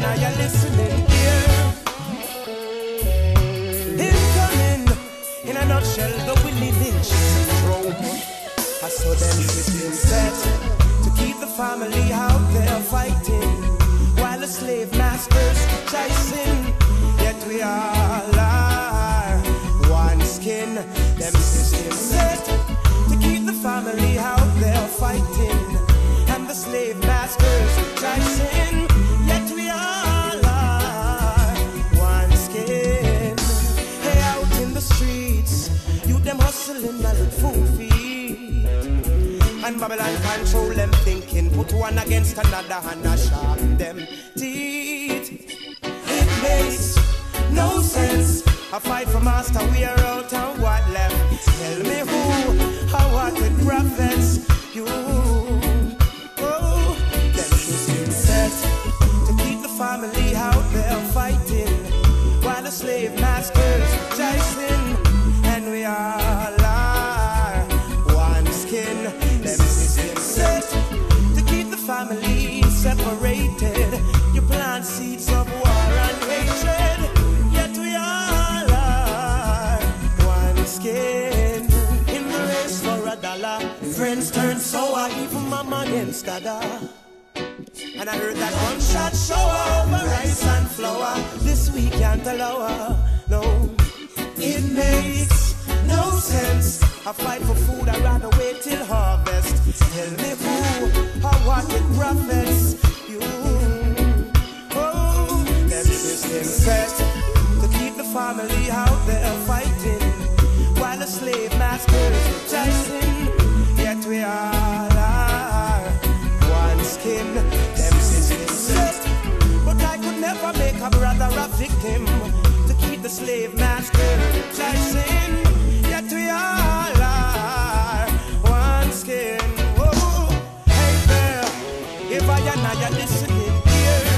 now you're listening here. Incoming, in a nutshell, the Willie Lynch syndrome. I saw them system set to keep the family out there fighting, while the slave masters chasing. Yet we all are one skin. Them systems set to keep the family out there fighting, and the slave masters chasing. Yet we all are one skin. Hey, out in the streets, you them hustling and look food feed, and Babylon control them thinking, put one against another and I sharpen them teeth. It makes no sense. I fight for master, we are out and what left? Tell me who, how, what the prophets, you. Oh, them systems set to keep the family out there fighting, while the slave masters chasing, and we all are one skin. Them systems set to keep the family separated. You plant seeds of war and hatred, yet we all are one skin. In the race for $1, friends turn sour, even mama against dada. And I heard that one shot shower over rice and flour. This we can't allow, no. It makes no sense. I fight for food, I'd rather wait till harvest. Tell me who, how, what the prophets, you. Oh, them systems set to keep the family out there fighting, while the slave masters chasing. Yet we all are one skin. Them systems set, but I could never make a brother a victim to keep the slave master chasing. Yet we all are one skin. Oh, hey there, if I and I are listening here.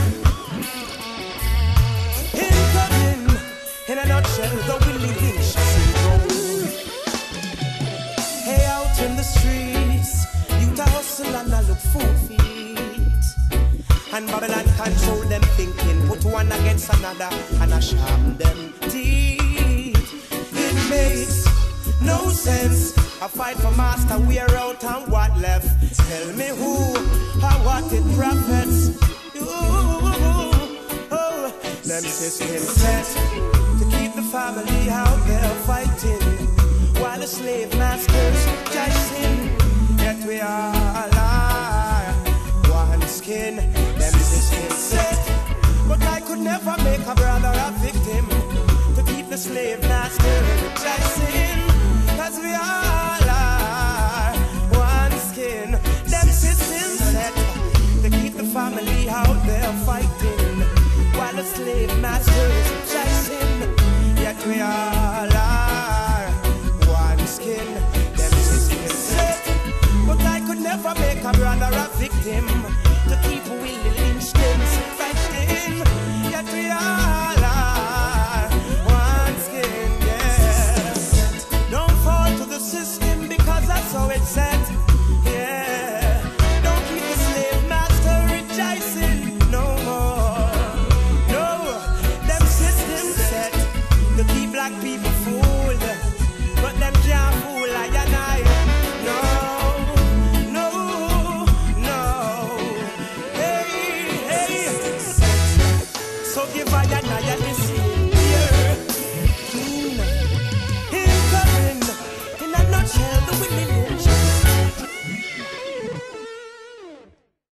Incoming, in a nutshell, the Willie Lynch syndrome. Hey, out in the streets, you to hustle and I look food feet, and Babylon control them thinking, put one against another and I sharpen them teeth. It makes no sense. I fight for master, we are out and what left? Tell me who, how, what the prophets, you. Oh, them systems set to keep the family out there fighting, while the slave masters chasing. Yet we all are one skin. Them systems set, but I could never make a brother a victim to keep the slave master chasing. Cause we all are one skin. Them systems set to keep the family out there fighting, while the slave masters chasing. Yet we all are one skin. Them systems set, but I could never make a brother a victim to keep Willie Lynch fighting. Yet we all are one skin, yeah. Don't fall to the system because that's how it's set, yeah. Don't keep the slave master rejoicing no more. No, them systems set to keep black people fooled, but them can't fool I and I. No, no, no. Hey, hey. So give I